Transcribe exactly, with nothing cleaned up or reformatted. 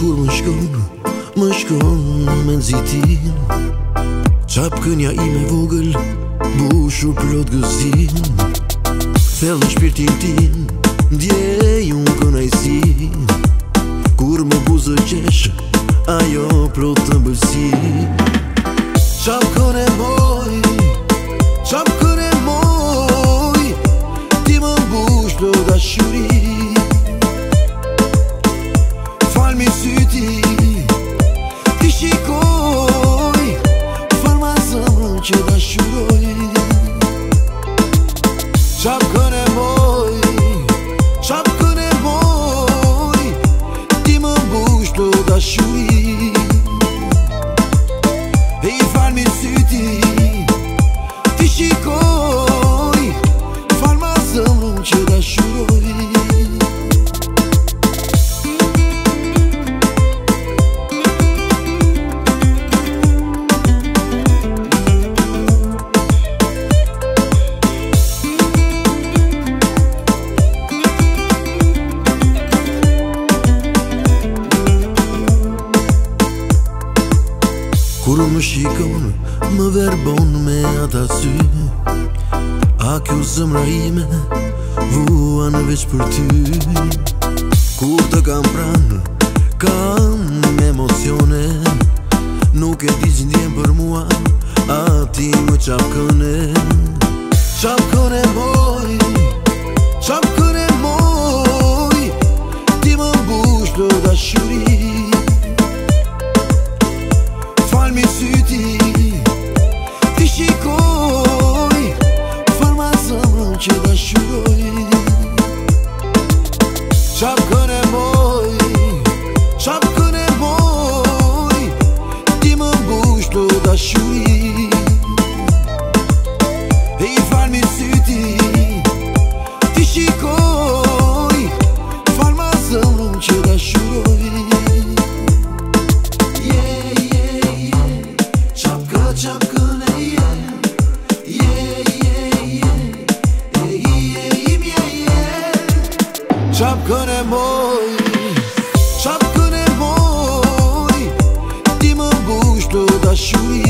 kur më shkon, më shkon me nxitin. Çapkënja ime vogël, bushur plot gëzim. Thellë në shpirtin tim, ndjej unë kënaqësi. Kur më buzë qesh, ajo plot të ëmbëlsi. Çapkën e moj, çapkën e moj, ti më mbush plot dashuri. Falmi syti, ti shikoj, fal ma zemrën që dashuroj. Çapkën e moj, çapkën e moj, ti më mbush plot dashuri. E i falmi syti, ti shikoj, fal ma zemrën që dashuroj. Kur më shikon, më verbon me ata sy. A kjo zemra ime, vuan veç për ty. Kur të kam pranë, kam emocione. Nuk e di që ndjen për mua, a ti më çapkën e. Çapkën e moj, çapkën e moj, ti më mbush plot dashuri. Falmi syti, ti shikoj, fal ma zemrën që dashuroj. Çapkën e moj, çapkën e moj, ti më mbush plot dashuri. E i falmi syti, ti shikoj, fal ma zemrën që dashuroj. Çapkën e je, je, je, je, e i e im je, je. Çapkën e moj, çapkën e moj, ti më mbush plot dashuri.